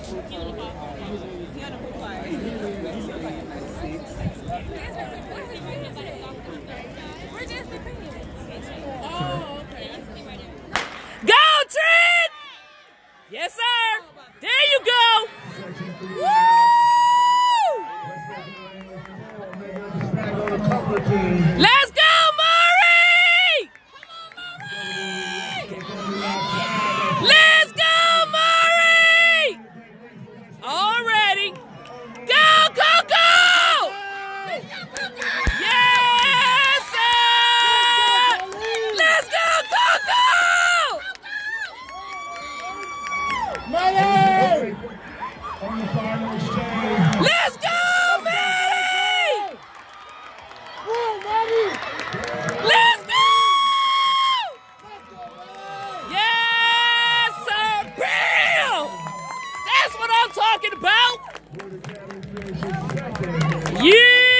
Go, Trent! Yes, sir. There you go. Woo! Let's go, Murray! Let's go, Murray! Already. Go, Coco! Yes, sir! Let's go, Coco! Maddie! On the final exchange. Let's go, Maddie! Let's go! Yes, sir! Bam! That's what I'm talking about! Yeah!